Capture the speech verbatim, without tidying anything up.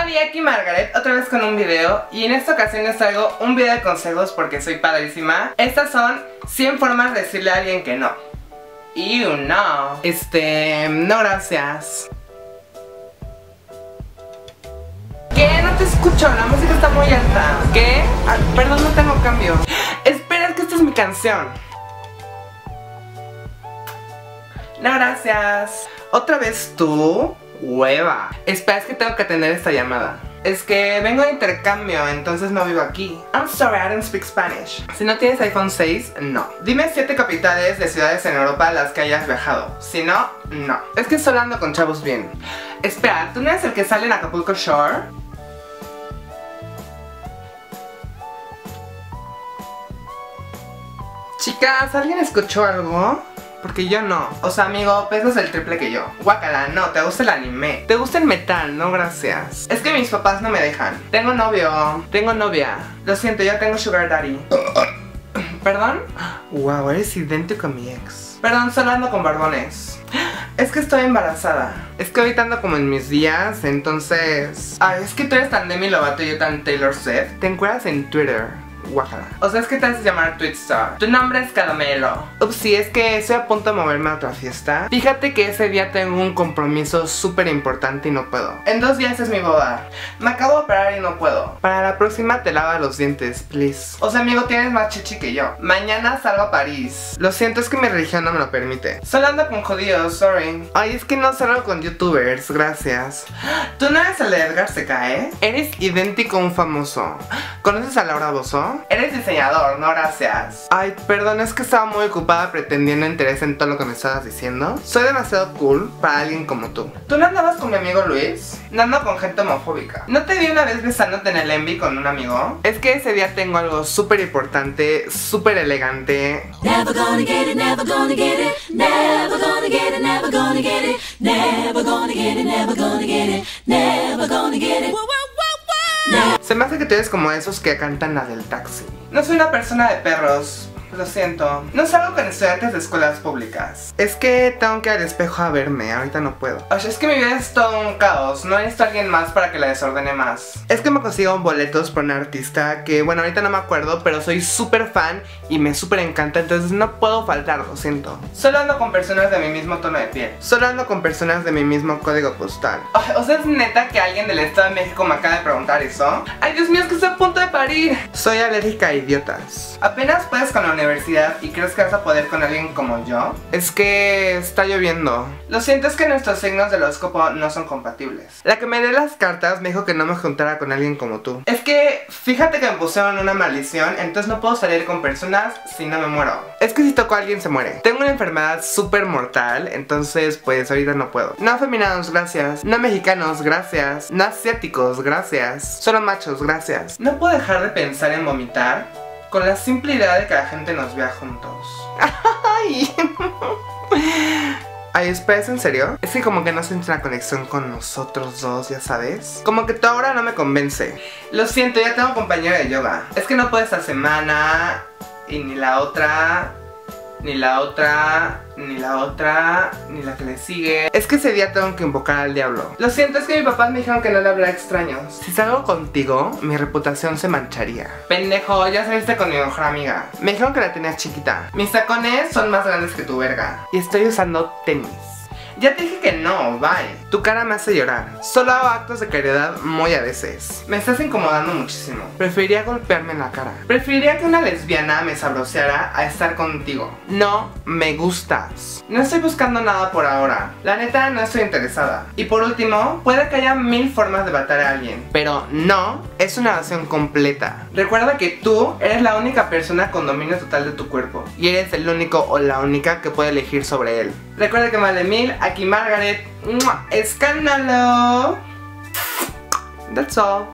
Hola, aquí Margaret, otra vez con un video. Y en esta ocasión les traigo un video de consejos porque soy padrísima. Estas son cien formas de decirle a alguien que no. Y no. Este, no gracias. ¿Qué? No te escucho, la música está muy alta. ¿Qué? Ah, perdón, no tengo cambio. Espera, es que esta es mi canción. No gracias. ¿Otra vez tú? Hueva. Espera, es que tengo que atender esta llamada. Es que vengo de intercambio, entonces no vivo aquí. I'm sorry, I don't speak Spanish. Si no tienes iPhone seis, no. Dime siete capitales de ciudades en Europa a las que hayas viajado. Si no, no. Es que solo ando con chavos bien. Espera, ¿tú no eres el que sale en Acapulco Shore? Chicas, ¿alguien escuchó algo? Porque yo no. O sea, amigo, pesas el triple que yo. Guácala, no, te gusta el anime. Te gusta el metal, no gracias. Es que mis papás no me dejan. Tengo novio, tengo novia. Lo siento, ya tengo sugar daddy. ¿Perdón? Wow, eres idéntico a mi ex. Perdón, solo ando con barbones. Es que estoy embarazada. Es que ahorita ando como en mis días, entonces... Ay, es que tú eres tan Demi Lovato y yo tan Taylor Swift. Te encuentras en Twitter. Guájala. O sea, es que te haces llamar Twitstar. Tu nombre es Caramelo. Ups, sí, es que estoy a punto de moverme a otra fiesta. Fíjate que ese día tengo un compromiso súper importante y no puedo. En dos días es mi boda. Me acabo de operar y no puedo. Para la próxima te lava los dientes, please. O sea, amigo, tienes más chichi que yo. Mañana salgo a París. Lo siento, es que mi religión no me lo permite. Solo ando con judíos, sorry. Ay, es que no salgo con youtubers, gracias. Tú no eres el de Edgar se cae. Eres idéntico a un famoso. ¿Conoces a Laura Bozó? Eres diseñador, no gracias. Ay, perdón, es que estaba muy ocupada pretendiendo interés en todo lo que me estabas diciendo. Soy demasiado cool para alguien como tú. ¿Tú no andabas con mi amigo Luis? No ando con gente homofóbica. ¿No te vi una vez besándote en el Envy con un amigo? Es que ese día tengo algo súper importante, súper elegante. Never gonna get it, never gonna get it. Never gonna get it, never gonna get it. Never gonna get it, never gonna get it. Never gonna get it. Se me hace que tú eres como esos que cantan la del taxi. No soy una persona de perros. Lo siento. No salgo con estudiantes de escuelas públicas. Es que tengo que ir al espejo a verme. Ahorita no puedo. O sea, es que mi vida es todo un caos. No necesito a alguien más para que la desordene más. Es que me consigo boletos por un artista que, bueno, ahorita no me acuerdo, pero soy súper fan y me súper encanta. Entonces no puedo faltar, lo siento. Solo ando con personas de mi mismo tono de piel. Solo ando con personas de mi mismo código postal. O sea, es neta que alguien del Estado de México me acaba de preguntar eso. Ay, Dios mío, es que estoy a punto de parir. Soy alérgica a idiotas. Apenas puedes con la universidad y crees que vas a poder con alguien como yo. Es que está lloviendo. Lo siento, es que nuestros signos del horóscopo no son compatibles. La que me lee las cartas me dijo que no me juntara con alguien como tú. Es que fíjate que me pusieron una maldición, entonces no puedo salir con personas si no me muero. Es que si toco a alguien se muere. Tengo una enfermedad súper mortal, entonces pues ahorita no puedo. No afeminados, gracias. No mexicanos, gracias. No asiáticos, gracias. Solo machos, gracias. No puedo dejar de pensar en vomitar con la simple idea de que la gente nos vea juntos. Ay. Ay, espera, ¿es en serio? Es que como que no siento una conexión con nosotros dos, ya sabes. Como que tú ahora no me convence. Lo siento, ya tengo compañera de yoga. Es que no puedo esta semana, y ni la otra, ni la otra, ni la otra, ni la que le sigue. Es que ese día tengo que invocar al diablo. Lo siento, es que mis papás me dijeron que no le hablara a extraños. Si salgo contigo, mi reputación se mancharía. Pendejo, ya saliste con mi mejor amiga. Me dijeron que la tenías chiquita. Mis tacones son más grandes que tu verga. Y estoy usando tenis. Ya te dije que no, bye. Tu cara me hace llorar. Solo hago actos de caridad muy a veces. Me estás incomodando muchísimo. Preferiría golpearme en la cara. Preferiría que una lesbiana me sabroseara a estar contigo. No me gustas. No estoy buscando nada por ahora. La neta, no estoy interesada. Y por último, puede que haya mil formas de matar a alguien, pero no es una evasión completa. Recuerda que tú eres la única persona con dominio total de tu cuerpo. Y eres el único o la única que puede elegir sobre él. Recuerda que más de mil, aquí Margaret. ¡Escándalo! That's all.